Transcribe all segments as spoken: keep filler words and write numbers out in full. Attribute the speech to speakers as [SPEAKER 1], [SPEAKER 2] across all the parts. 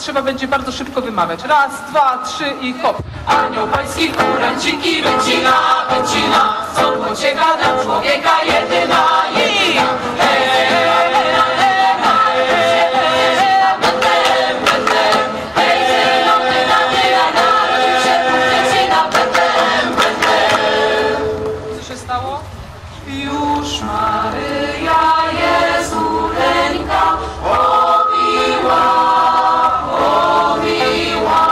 [SPEAKER 1] trzeba będzie bardzo szybko wymawiać. Raz, dwa, trzy i hop. Anioł pański, kuręciki, węcina, węcina, co pocieka dla człowieka jedyna, jedyna. Co się stało? Już Maryja Jezu ręka obiła, obiła.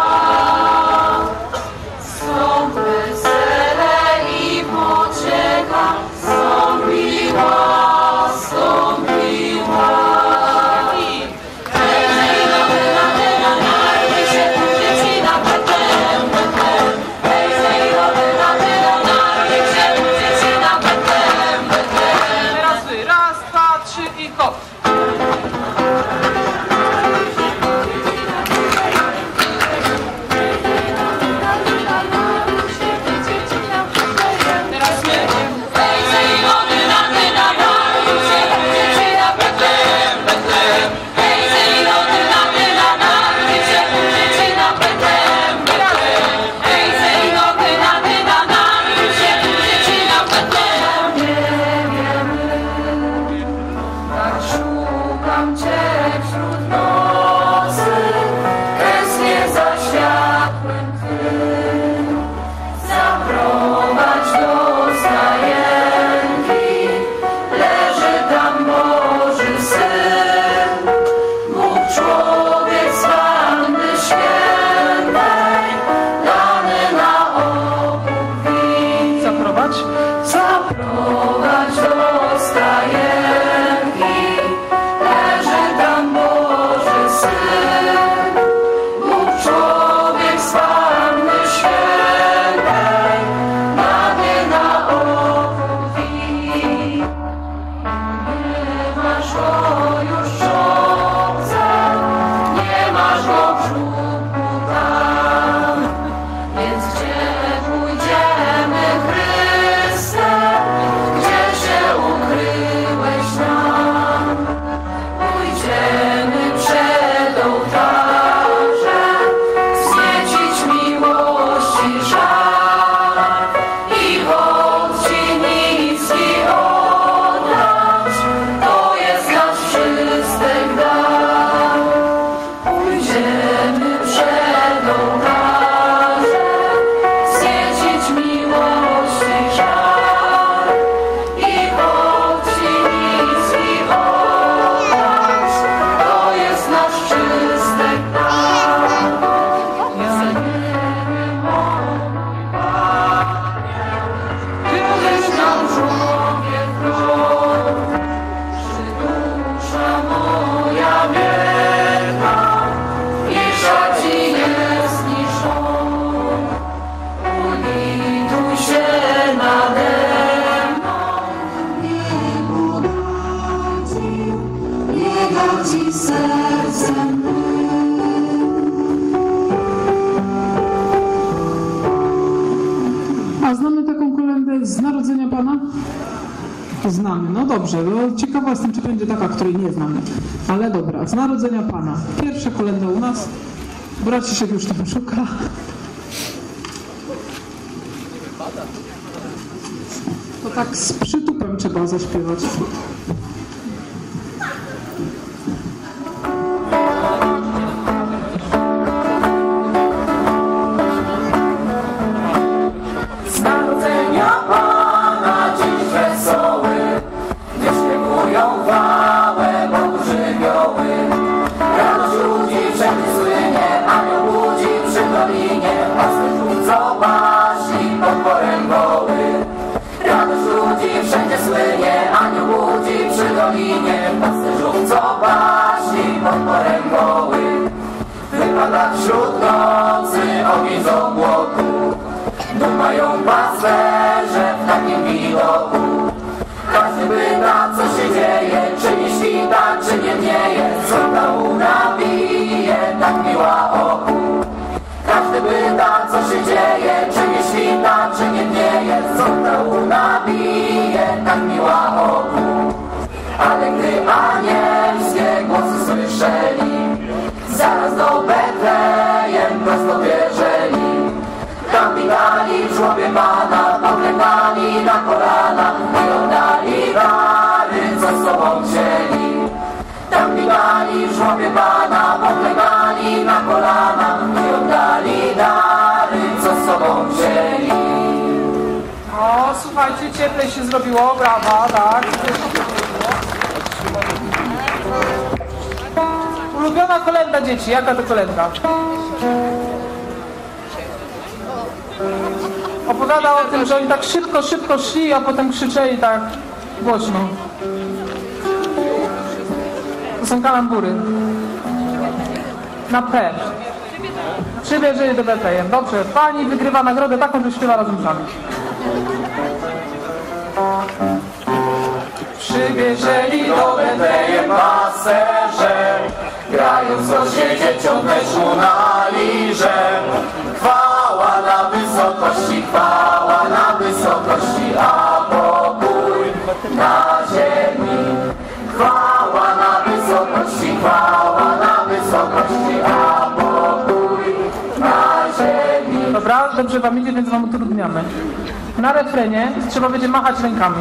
[SPEAKER 1] Są wesele i pocieka, stąpiła, stąpiła.
[SPEAKER 2] A znamy taką kolędę z narodzenia Pana? To znamy, no dobrze, no ciekawa jestem, czy będzie taka, której nie znamy. Ale dobra, z narodzenia Pana. Pierwsza kolęda u nas. Braciszek już tam szuka. To tak z przytupem trzeba zaśpiewać.
[SPEAKER 3] Wypada wśród nocy ogień z obłoku, dumają pasterze w takim widoku. Każdy pyta, co się dzieje, czy nie świta, czy nie dnieje, co ta łuna bije, tak miła oku. Każdy pyta, co się dzieje, czy nie świta, czy nie dnieje, co ta łuna bije, tak miła oku. Ale gdy anielskie głosy słyszeli, zaraz do Betlejem Pana, poklękali na kolana i oddali dary, co z sobą wzięli. Tam bigali w żłobie Pana, poklękali na kolana i oddali dary, co z sobą wzięli.
[SPEAKER 1] O, słuchajcie, cieplej się zrobiło, brawa, tak. Ulubiona kolęda dzieci, jaka to kolęda? Opowiada o tym, że oni tak szybko, szybko szli, a potem krzyczeli tak głośno. To są kalambury. Na P. Przybierzeli do Betlejem. Dobrze, pani wygrywa nagrodę taką, że śpiewa razem z nami. Przybierzeli do Betlejem
[SPEAKER 3] pasterze, grając rośnie dzieciom też mu na liże. Chwała na wysokości, chwała na wysokości, a pokój na ziemi. Chwała na wysokości, chwała na wysokości, a pokój na ziemi.
[SPEAKER 1] Dobra, dobrze wam idzie, więc wam utrudniamy. Na refrenie trzeba będzie machać rękami.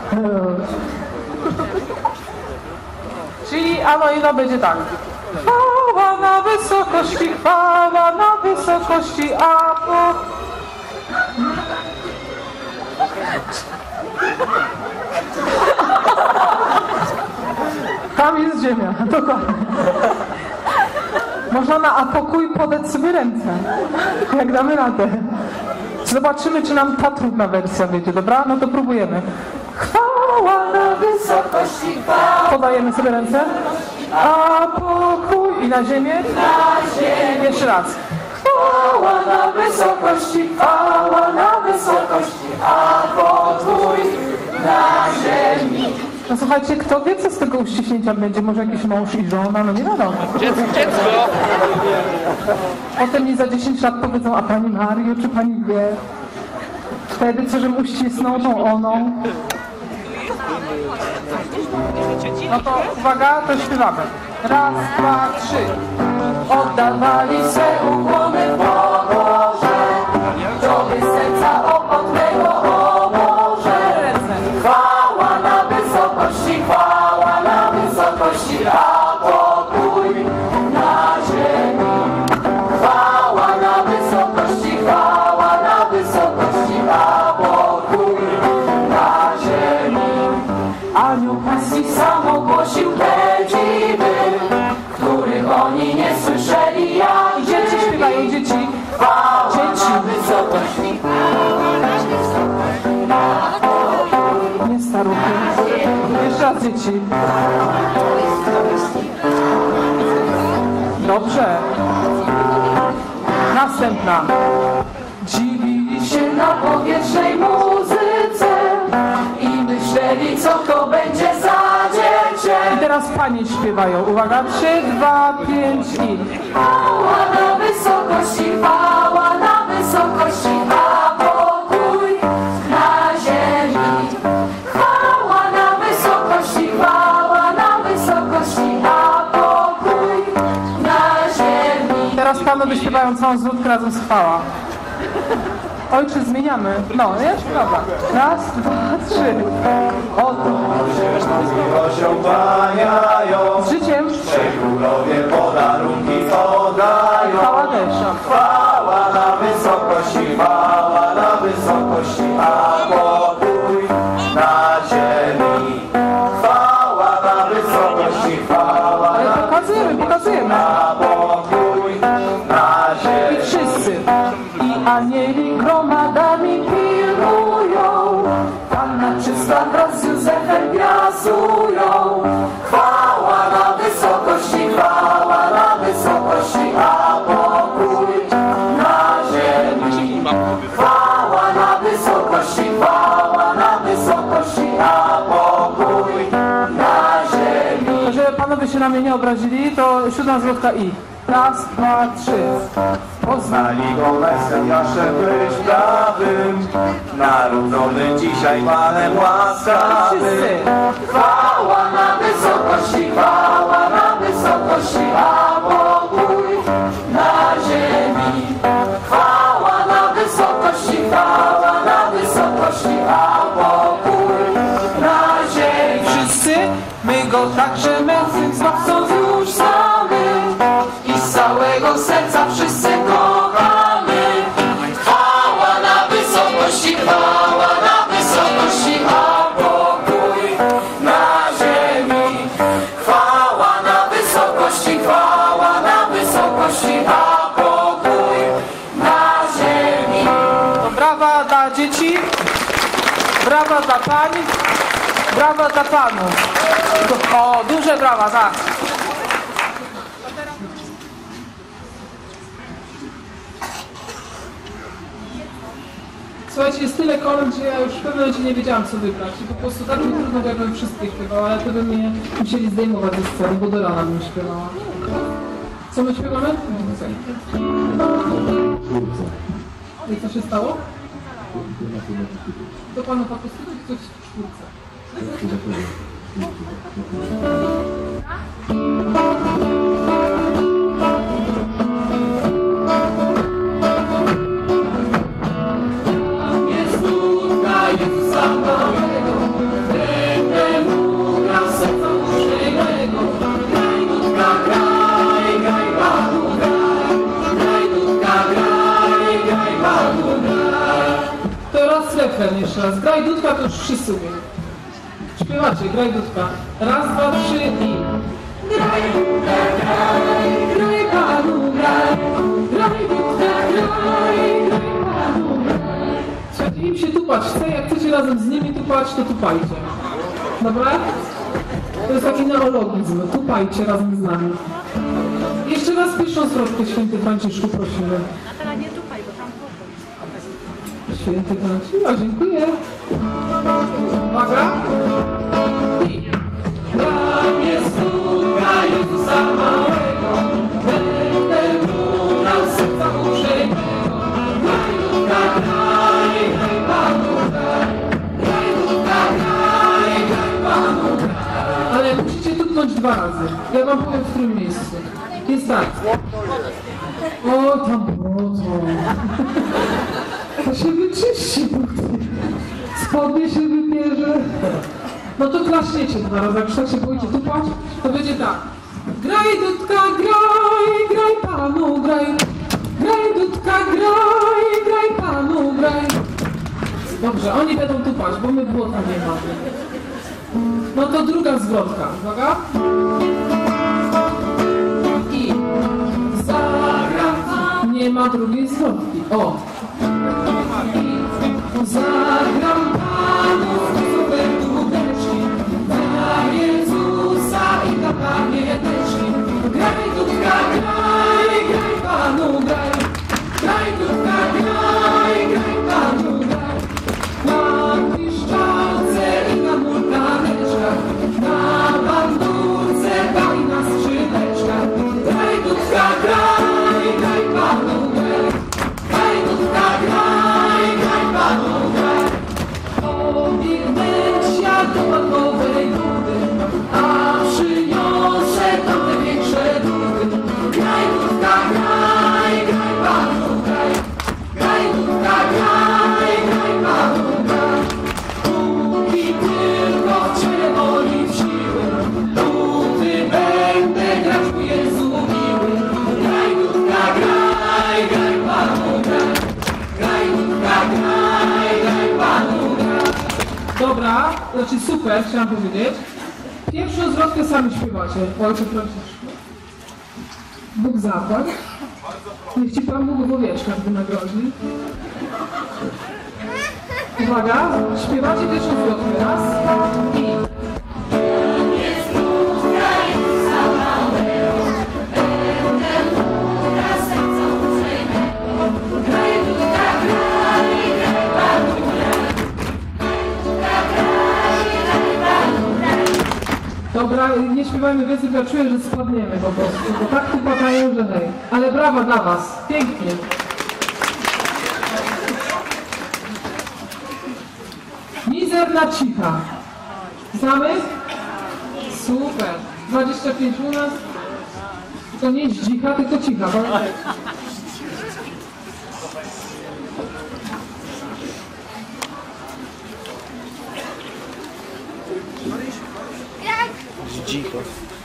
[SPEAKER 1] Czyli ano i no będzie tak. Chwała na wysokości, chwała na wysokości, a po... Tam jest ziemia, dokładnie. Można na a pokój podać sobie ręce, jak damy radę. Zobaczymy, czy nam ta trudna wersja wyjdzie, dobra? No to próbujemy. Chwała na wysokości, chwała. Podajemy sobie ręce. A pokój i na ziemię.
[SPEAKER 3] Na ziemię.
[SPEAKER 1] Jeszcze raz.
[SPEAKER 3] Chwała na wysokości, chwała na wysokości, a pokój na ziemi.
[SPEAKER 1] No słuchajcie, kto wie, co z tego uściśnięcia będzie? Może jakiś mąż i żona? No nie wiadomo.
[SPEAKER 4] Dziecko, dziecko!
[SPEAKER 1] Potem mi za dziesięć lat powiedzą, a pani Mario, czy pani wie? Wtedy, co żem uścisnął tą oną. No to uwaga, to śpiewamy. Raz, dwa, trzy.
[SPEAKER 3] Oddawali swe ukłony w pokorze, Tobie serca opotnego, o Boże. Chwała na wysokości, chwała na wysokości, a pokój na ziemi. Chwała na wysokości, chwała na wysokości, a pokój na ziemi. Anioł Pański sam ogłosił te dziwy, których oni nie słyszeli, jak
[SPEAKER 1] Dzieci śpiewają, dzieci.
[SPEAKER 3] chwała
[SPEAKER 1] Dzieci.
[SPEAKER 3] na wysokości.
[SPEAKER 1] Nie staruchy. Jeszcze raz dzieci. Dobrze. Następna.
[SPEAKER 3] Dziwili się na powietrznej muzyce i myśleli, co to będzie za dziecię.
[SPEAKER 1] I teraz panie śpiewają. Uwaga. Trzy, dwa, pięć i...
[SPEAKER 3] Chwała na wysokości, chwała na wysokości, a pokój na ziemi. Chwała na wysokości, chwała na wysokości, a pokój na ziemi.
[SPEAKER 1] Teraz panowie śpiewają całą zwrotkę razem z chwała. Ojcze, zmieniamy. No, jest? Dobra. Raz, dwa, trzy. Oto.
[SPEAKER 5] Miłością kłaniają,
[SPEAKER 1] Z życiem.
[SPEAKER 5] trzej królowie podarunki podają.
[SPEAKER 1] Chwała też.
[SPEAKER 5] Chwała na wysokości, chwała na wysokości, a pokój na ziemi. Chwała na wysokości, chwała
[SPEAKER 1] Ale
[SPEAKER 5] na
[SPEAKER 1] pokazujemy, pokazujemy.
[SPEAKER 5] a pokój na
[SPEAKER 1] I
[SPEAKER 5] ziemi.
[SPEAKER 1] wszyscy. I anieli gromadami pirują.
[SPEAKER 3] Panna czysta wraz z Józefem wiasują. Chwała na wysokości, chwała na wysokości, a pokój na ziemi. Chwała na wysokości, chwała na wysokości, a pokój na ziemi.
[SPEAKER 1] Żeby panowie się na mnie nie obrazili, to siódma zwrotka i. Raz, dwa, trzy.
[SPEAKER 5] Poznali go Mesjaszem być prawym, narodzony dzisiaj Panem łaskawym.
[SPEAKER 1] Wszyscy.
[SPEAKER 3] Chwała na wysokości, chwała na wysokości, a pokój na ziemi. Chwała na wysokości, chwała na wysokości, a pokój na ziemi.
[SPEAKER 1] Wszyscy, my go także męsym zbawcą już znamy
[SPEAKER 3] I z całego serca wszyscy kochamy. Chwała na wysokości, chwała na wysokości, a pokój na ziemi. Chwała na wysokości, chwała na wysokości, a pokój na ziemi.
[SPEAKER 1] To brawa dla dzieci, brawa dla pań, brawa dla panów. O, duże brawa, tak. Słuchajcie, jest tyle kolęd, że ja już w pewnym momencie nie wiedziałam, co wybrać. I po prostu tak mi trudno, bo ja bym wszystkie śpiewała, ale to by mnie musieli zdejmować ze sceny, bo do rana bym śpiewała. Co my śpiewamy? I co się stało? Do panu Papuskiego coś w czwórce.
[SPEAKER 3] Jest córka Jezusa małego, będę mu grał serca uczciwego. Graj dudka, graj, graj Panu, graj. Graj dudka, graj, graj Panu, graj.
[SPEAKER 1] Teraz refren jeszcze raz. Graj dudka, to już wszyscy umieją. Śpiewacie, graj dudka. Raz, dwa, trzy i...
[SPEAKER 3] Graj dudka, graj, graj Panu, graj. Graj dudka, graj, graj Panu, graj.
[SPEAKER 1] Słuchajcie, im się tupać chce, jak chcecie razem z nimi tupać, to tupajcie. Dobra? To jest taki neologizm. Tupajcie razem z nami. Jeszcze raz pierwszą zwrotkę, święty Franciszku, prosimy.
[SPEAKER 4] A teraz nie tupaj, bo tam pochodzi.
[SPEAKER 1] Święty Franciszku, a dziękuję. Uwaga. I...
[SPEAKER 3] Tam jest córka Jezusa małego, będę mu grał serca uprzejmego. Graj dudka, graj, graj Panu, graj. Graj dudka, graj, graj Panu, graj.
[SPEAKER 1] Ale musicie tupnąć dwa razy. Ja wam powiem, w którym miejscu. Jest tak. O, tam brodzą. To się wyczyści. Spodnie się wybierze. No to klaszniecie dwa razy. Jak już tak się boicie tupać, to będzie tak. Graj dudka, graj, graj Panu, graj. Graj dudka, graj, graj Panu, graj. Dobrze, oni będą tupać, bo my błota nie mamy. No to druga zwrotka, uwaga. I zagram. Nie ma drugiej zwrotki. O. I zagram Panu super dudeczki, dla Jezusa i dla pamięteczki. Graj dudka, graj, graj Panu, graj. Graj dudka, graj, graj Panu, graj. Na piszczalce i na multaneczkach, na bandurce, daj na skrzydeczkach. Graj dudka, graj, graj Panu, graj. Graj dudka, graj, graj Panu, graj. Obiegnęcia do bankowej dudy, a przyniosę tam te większe dudy. Graj dudka, graj, graj Panu, graj. Graj dudka, graj, graj Panu, graj. Póki tylko w Ciebie woli siły, dudy będę grać ku Jezu miły. Graj dudka, graj, graj Panu, graj. Graj dudka, graj, graj Panu, graj. Dobra, znaczy super, chciałam powiedzieć. Pierwszą zwrotkę sami śpiewacie. Ojcze Franciszku. Bóg zapłać. Niech Ci Pan Bóg w owieczkach wynagrodzi. Uwaga, śpiewacie pierwszą zwrotkę. Raz i... Dobra, nie śpiewajmy więcej, bo ja czuję, że spadniemy po prostu. Bo tak tu padają, że hej. Ale brawa dla Was. Pięknie. Mizerna cicha. Znamy? Super. dwadzieścia pięć u nas. To nie jest dzicha, tylko cicha. Bo...
[SPEAKER 6] Cicho.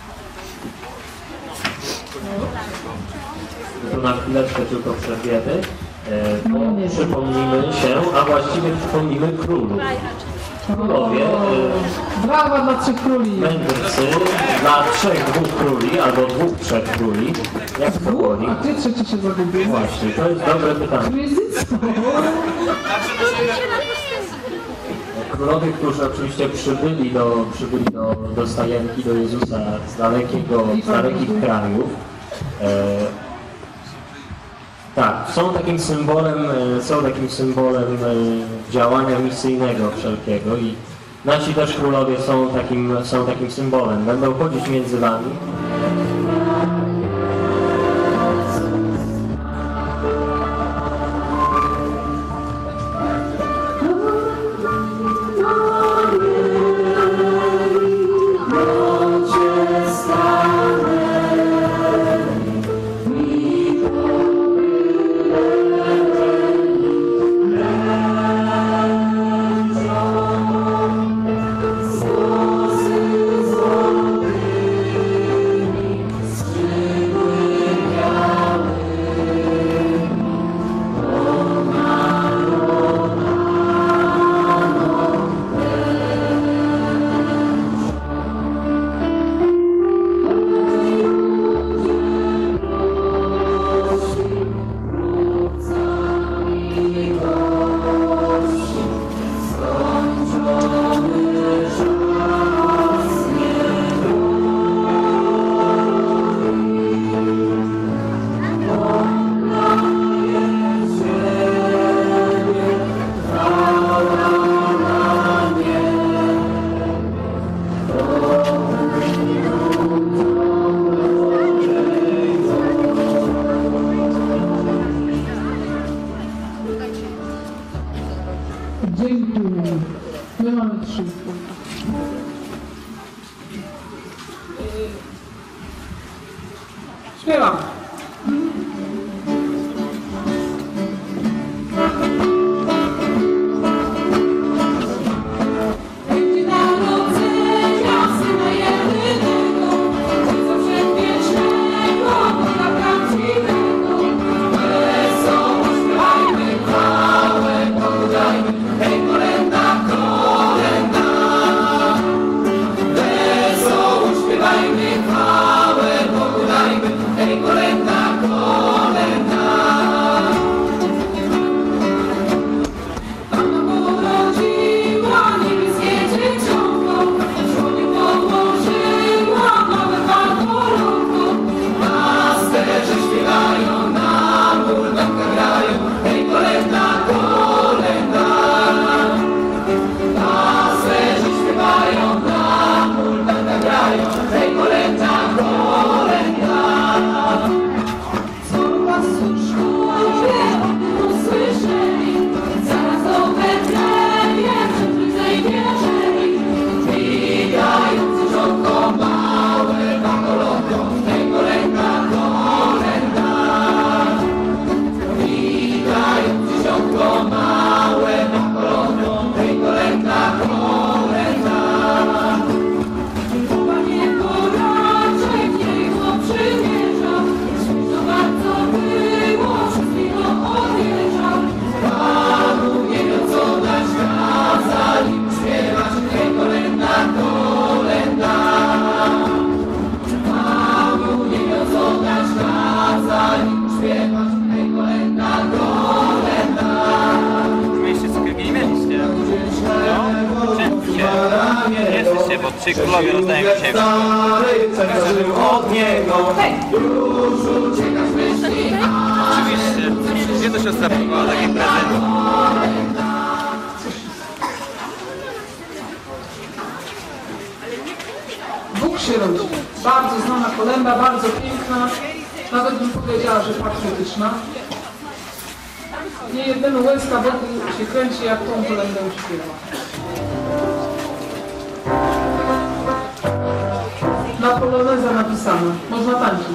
[SPEAKER 7] Tu na chwileczkę tylko przerwiemy, e, bo przypomnimy się, a właściwie przypomnimy królu. Królowie, e,
[SPEAKER 2] Brawa dla trzech króli.
[SPEAKER 7] mędrcy, dla trzech, dwóch króli, albo dwóch, trzech króli, jak to woli.
[SPEAKER 2] A gdzie trzeci się zagubił?
[SPEAKER 7] Właśnie, to jest dobre pytanie.
[SPEAKER 2] Tu jest dziecko.
[SPEAKER 7] Królowie, którzy oczywiście przybyli do, przybyli do, do Stajenki, do Jezusa z dalekiego, z dalekich krajów, e, tak, są takim symbolem, e, są takim symbolem e, działania misyjnego wszelkiego i nasi też królowie są takim, są takim symbolem. Będą chodzić między wami.
[SPEAKER 2] Dziękuję. My mamy trzy.
[SPEAKER 1] Śpiewam.
[SPEAKER 6] Bo trzy królowie rozdają dzisiaj
[SPEAKER 5] od niego.
[SPEAKER 6] oczywiście. Gdzie to siostra próbowała taki prezent?
[SPEAKER 1] Bóg się rodzi. Bardzo znana kolenda, bardzo piękna. Nawet bym powiedziała, że patriotyczna. Nie jednemu łezka wokół się kręci, jak tą kolendę śpiewa. Na poloneza napisane. Można tańczyć.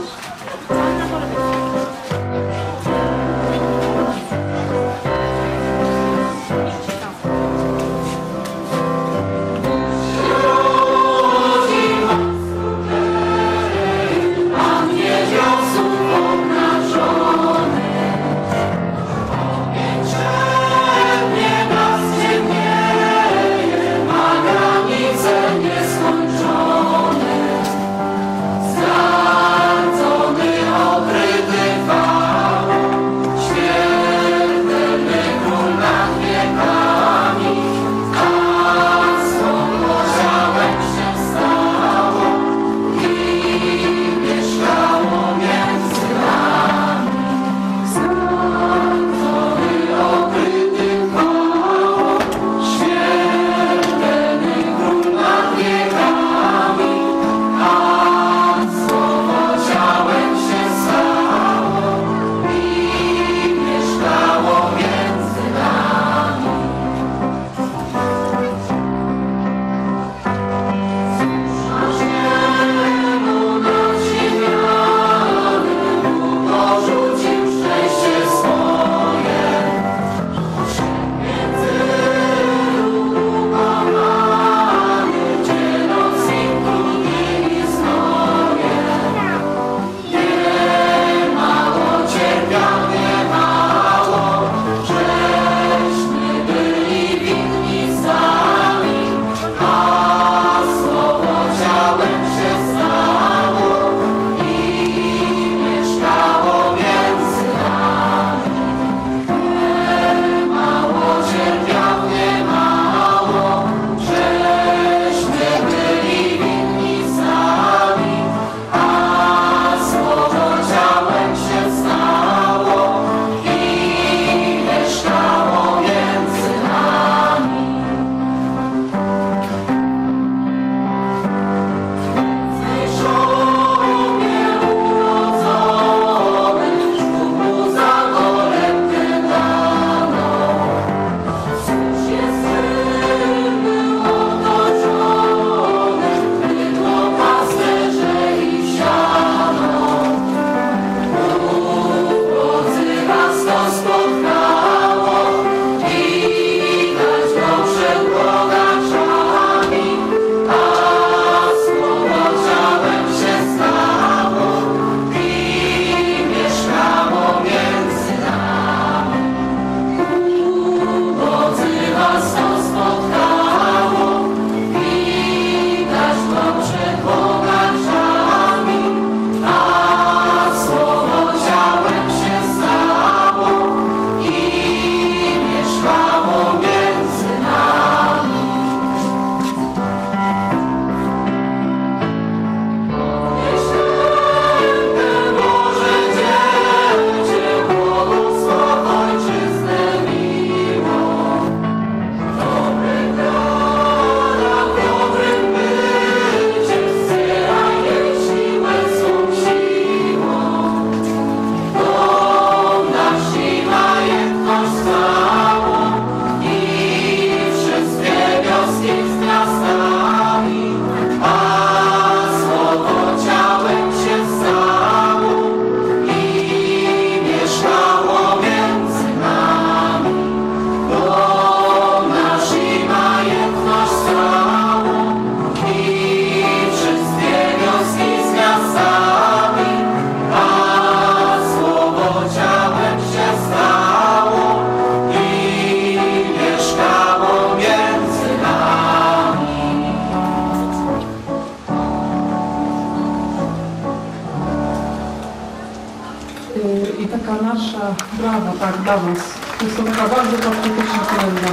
[SPEAKER 1] nasza, brawo, tak, dla was. To jest taka bardzo patriotyczna kolenda.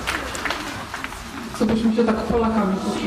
[SPEAKER 1] Co byśmy się tak Polakami poczuli.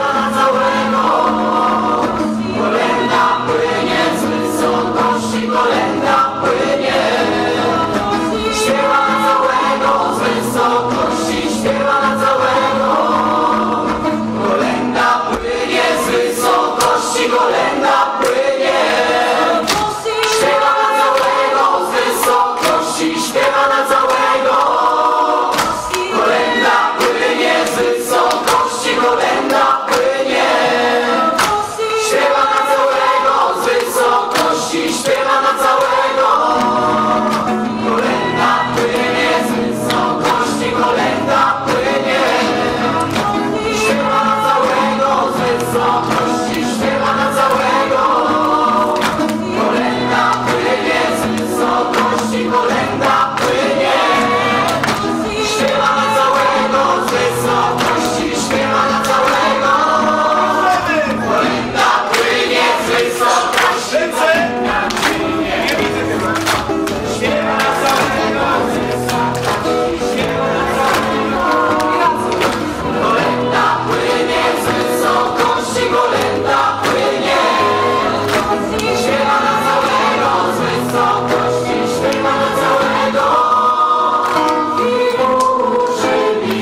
[SPEAKER 3] Kolenda płynie z wysokości, kolenda płynie. Śpiewa na całego z wysokości, śpiewa na całego. Kolenda płynie z wysokości, kolenda płynie. Śpiewa na całego z wysokości, śpiewa na całego. Kolenda płynie z wysokości, kolenda płynie. Śpiewa na całego z wysokości, śpiewa na całego. Kolenda płynie z wysokości, kolenda płynie. Śpiewa na całego z wysokości, śpiewa na całego. Kolenda płynie z wysokości, kolenda płynie. Śpiewa na całego z wysokości, śpiewa na całego. Kolenda płynie z wysokości, kolenda płynie. Śpiewa na całego z wysokości, śpiewa na całego. Kolenda płynie z wysokości, kolenda płynie. Śpiewa na całego z wysokości, śpiewa na całego. I burzy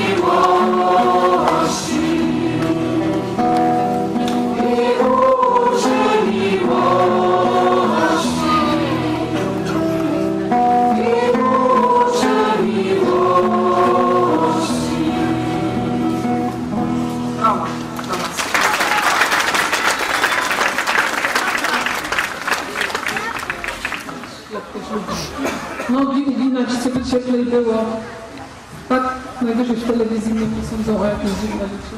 [SPEAKER 3] miłości, i burzy miłości, i burzy miłości.
[SPEAKER 1] Brawo, dla was. Nogi uginać, co by cieplej było. Tak, najwyżej w telewizji mnie posądzą o jakieś dziwne rzeczy.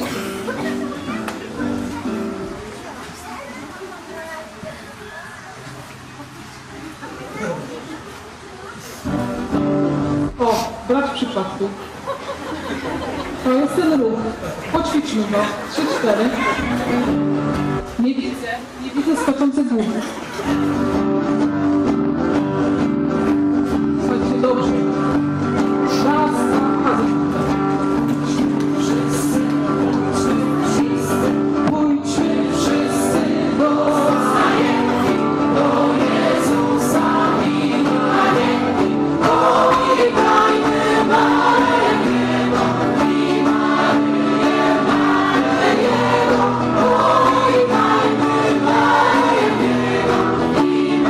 [SPEAKER 1] O, brać przykład tu. To jest ten ruch. Poćwiczmy go. Trzy, cztery. Nie widzę, nie widzę skaczących główek. Słuchajcie, dobrze. Raz, dwa, wszyscy, wszyscy, pójdźmy wszyscy do zajęci, do Jezusa miłanieki, powitajmy Maryjego i Maryję, Maryjego, powitajmy Maryjego i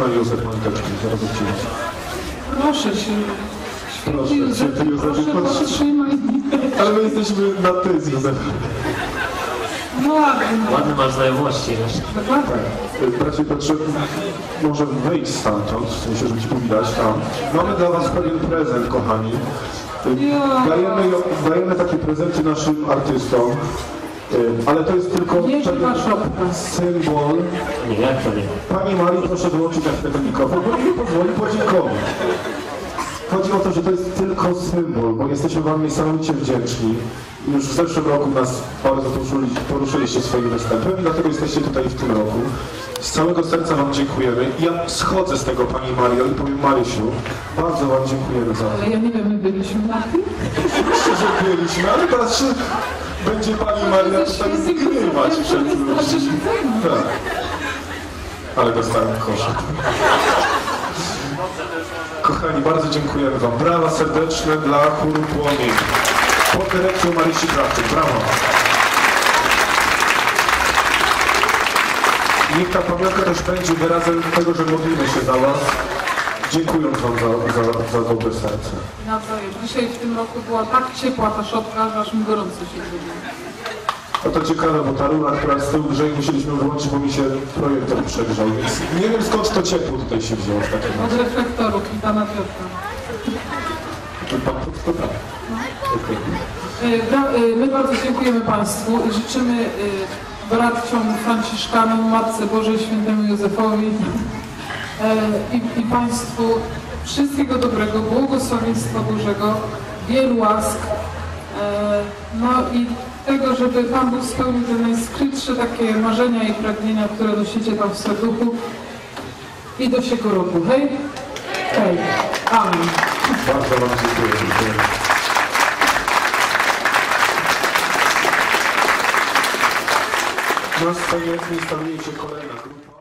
[SPEAKER 8] Trzymaj Józef Monteczki, zaraz odcinek.
[SPEAKER 2] Proszę się.
[SPEAKER 8] Proszę,
[SPEAKER 2] Józef,
[SPEAKER 8] święty Józef,
[SPEAKER 2] proszę,
[SPEAKER 8] proszę.
[SPEAKER 2] trzymaj.
[SPEAKER 8] Ale my jesteśmy na ty z Józefem.
[SPEAKER 2] No ładnie.
[SPEAKER 7] Ładne masz znajomości, wiesz.
[SPEAKER 2] Dokładnie.
[SPEAKER 8] Bracie Piotrze, może wyjść stamtąd, w sensie, żeby ci powidać tam. Mamy dla was pewien prezent, kochani. Dajemy, dajemy takie prezenty naszym artystom, ale to jest tylko
[SPEAKER 2] Nie,
[SPEAKER 8] pewien
[SPEAKER 2] chyba szopka.
[SPEAKER 8] symbol.
[SPEAKER 7] Nie, jak to nie?
[SPEAKER 8] Pani Marii, proszę wyłączyć na chwilę ten mikrofon, bo nie pozwoli podziękować. Chodzi o to, że to jest tylko symbol, bo jesteśmy wam niesamowicie wdzięczni. Już w zeszłym roku nas bardzo poruszyli, poruszyliście swoim występem i dlatego jesteście tutaj w tym roku. Z całego serca wam dziękujemy. I ja schodzę z tego, Pani Mario, i powiem Marysiu, bardzo wam dziękujemy za to.
[SPEAKER 2] Ale ja nie wiem, my byliśmy na tym.
[SPEAKER 8] Oczywiście, że byliśmy, ale teraz się będzie Pani Maria tutaj zgrywać przed ludźmi. Tak. Ale dostałem kosza. Kochani, bardzo dziękujemy wam. Brawa serdeczne dla chóru Płomień. Pod dyrekcją Marysi Krawczyk. Brawo. Niech ta pamiątka też będzie wyrazem tego, że modlimy się za was. Dziękując wam za, za, za dobre serce.
[SPEAKER 2] Nawzajem. Dzisiaj w tym roku była tak ciepła ta szopka, że aż mi gorąco się zrobiło.
[SPEAKER 8] No to ciekawe, bo ta rura, która z tyłu grzeje, musieliśmy wyłączyć, bo mi się projektor przegrzał, więc nie wiem skąd to ciepło tutaj się wzięło w takim
[SPEAKER 2] Od
[SPEAKER 8] razie.
[SPEAKER 2] reflektorów i pana Piotra.
[SPEAKER 8] Pan to tak. Okay.
[SPEAKER 2] Y, bra- y, My bardzo dziękujemy Państwu i życzymy y, bratciom Franciszkanom, Matce Bożej, Świętemu Józefowi y, i, i Państwu wszystkiego dobrego, błogosławieństwa Bożego, wielu łask, y, no i tego, żeby Pan Bóg spełnił te najskrytsze takie marzenia i pragnienia, które nosicie tam w serduchu i do siego roku. Hej? Hej. Amen.
[SPEAKER 8] Bardzo wam dziękuję. dziękuję. Na scenie instaluje się kolejna grupa.